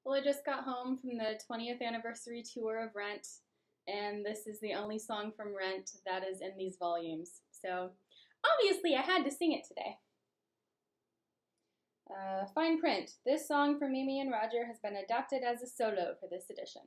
Well, I just got home from the 20th anniversary tour of Rent, and this is the only song from Rent that is in these volumes. So, obviously, I had to sing it today. Fine print. This song from Mimi and Roger has been adapted as a solo for this edition.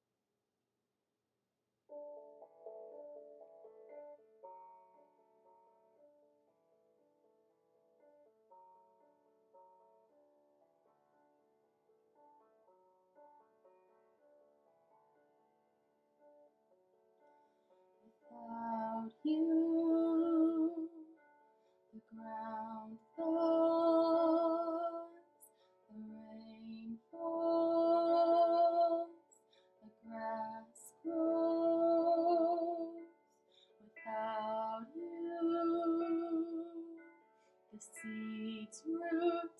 Without you, the ground thaws, the rain falls, the grass grows. Without you, the seeds root,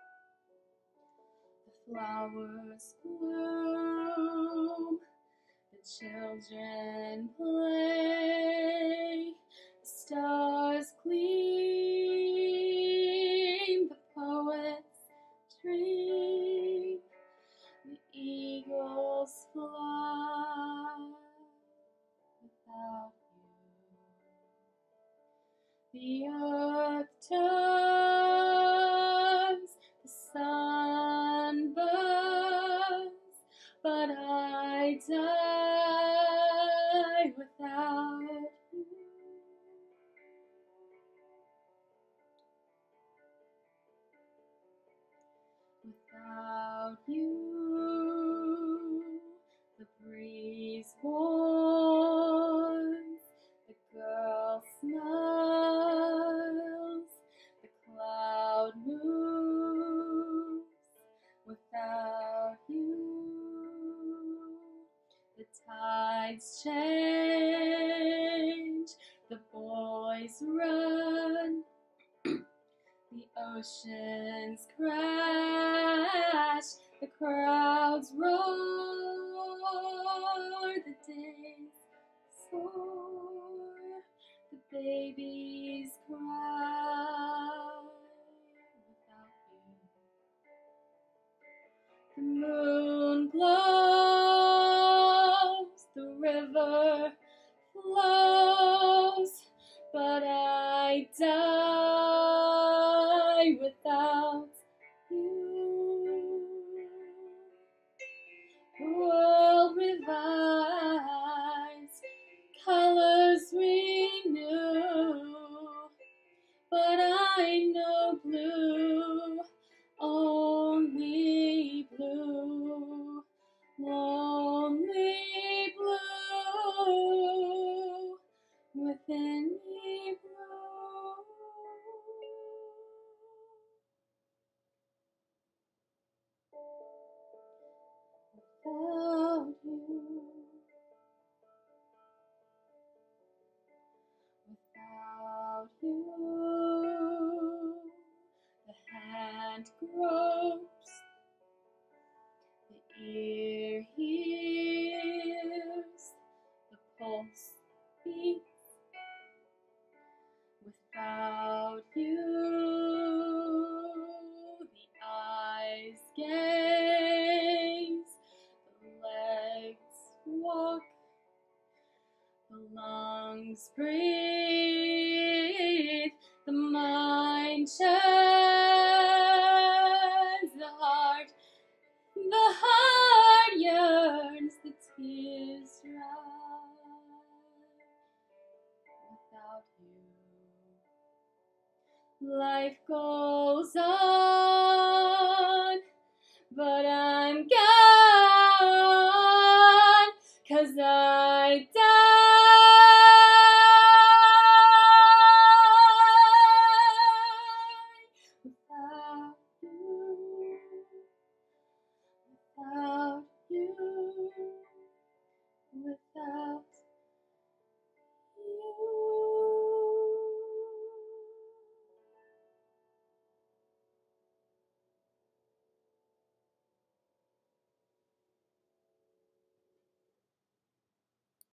the flowers bloom, the children play, the stars gleam, the poets dream, the eagles fly. Without you, the earth turns, the sun burns, but I die without you. Without you, the breeze warms, the girl smiles, the cloud moves. Without you, the tides change, the boys run, the oceans crash, the crowds roar, the days soar, the babies cry. Without you, the moon glows, the river flows, but I die without you. The world revives, colors renew, but I know blue, only blue, lonely blue, within me blue. Without you, without you, the hand gropes, the ear hears, the pulse beats. Without you, the eyes gaze, the legs walk, the lungs breathe, the mind churns, the heart yearns, the tears dry. Without you, life goes